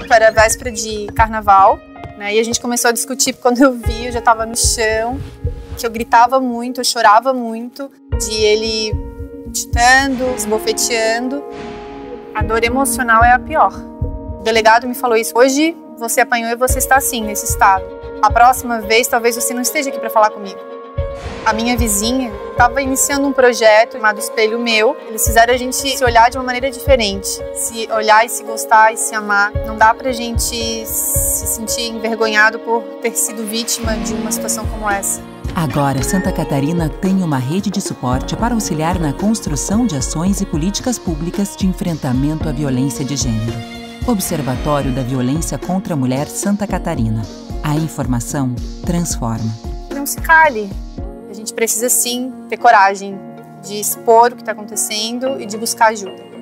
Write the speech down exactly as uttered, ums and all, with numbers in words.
Era véspera de carnaval, né? E a gente começou a discutir. Quando eu vi, eu já estava no chão, que eu gritava muito, eu chorava muito, de ele chutando, esbofeteando. A dor emocional é a pior. O delegado me falou isso. Hoje você apanhou e você está assim, nesse estado. A próxima vez, talvez você não esteja aqui para falar comigo. A minha vizinha estava iniciando um projeto chamado Espelho Meu. Eles fizeram a gente se olhar de uma maneira diferente. Se olhar e se gostar e se amar. Não dá pra gente se sentir envergonhado por ter sido vítima de uma situação como essa. Agora, Santa Catarina tem uma rede de suporte para auxiliar na construção de ações e políticas públicas de enfrentamento à violência de gênero. Observatório da Violência contra a Mulher Santa Catarina. A informação transforma. Não se cale. A gente precisa sim ter coragem de expor o que está acontecendo e de buscar ajuda.